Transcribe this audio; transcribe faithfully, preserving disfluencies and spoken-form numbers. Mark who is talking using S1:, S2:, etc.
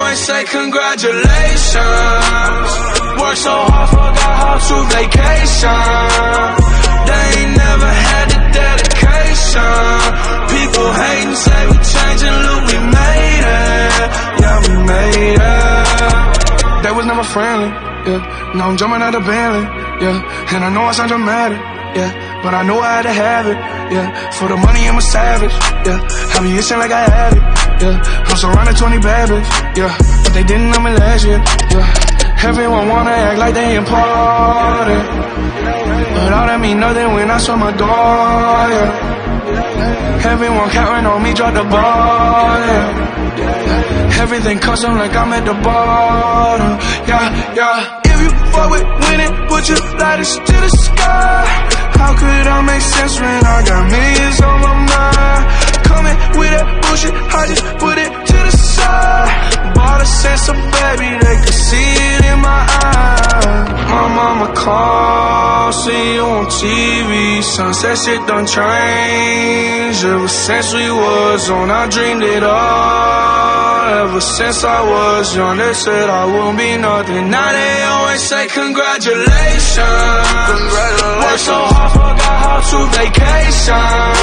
S1: always say congratulations. Work so hard, forgot how to vacation. They ain't never had the dedication. People hating, say we changing, look, we made it. Yeah, we made it. They was never friendly, yeah. Now I'm jumping out of Bentley, yeah. And I know I sound dramatic, yeah, but I know I had to have it, yeah. For the money, I'm a savage, yeah. I be itching like I had it, yeah. I'm surrounded twenty bad bitches, yeah. But they didn't know me last year, yeah. Everyone wanna act like they important, but all that mean nothing when I saw my door, yeah. Everyone counting on me, drop the ball, yeah. Everything custom like I'm at the bottom, yeah, yeah. If you fuck with winning, put your lighters to the sky. How could I make sense when I got millions on my mind? Coming with that bullshit, I just put it to the side. Bought a sense of baby, they could see it in my eyes. My mama called, see you on T V. Sunset shit done changed. Ever since we was on, I dreamed it all. Ever since I was young, they said I wouldn't be nothing. Now they always say congratulations. Congratulations. Worked so hard, forgot how to vacation.